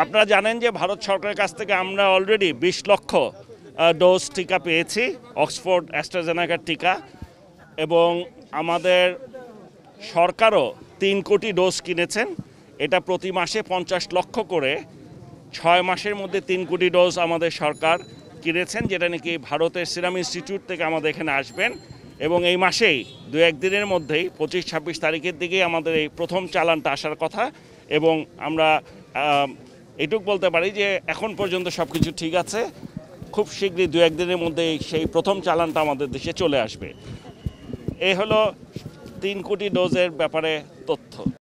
আপনারা জানেন যে ভারত সরকারের কাছ থেকে আমরা অলরেডি 20 লক্ষ ডোজ টিকা পেয়েছি, অক্সফোর্ড অ্যাস্ট্রাজেনেকার টিকা, এবং আমাদের সরকারও 3 কোটি ডোজ কিনেছেন। এটা প্রতি মাসে 50 লক্ষ করে 6 মাসের মধ্যে 3 কোটি ডোজ আমাদের সরকার কিনেছেন, যেটা নাকি ভারতের সিরাম ইনস্টিটিউট থেকে আমাদের এখানে আসবেন। এবং এই মাসেই 2-1 দিনের মধ্যেই 25-26 তারিখের দিকেই আমাদের এই প্রথম চালানটা আসার কথা। এবং আমরা এটুকু বলতে পারি যে এখন পর্যন্ত সব কিছু ঠিক আছে, খুব শীঘ্রই 2-1 দিনের মধ্যেই সেই প্রথম চালানটা আমাদের দেশে চলে আসবে। এই হলো 3 কোটি ডোজের ব্যাপারে তথ্য।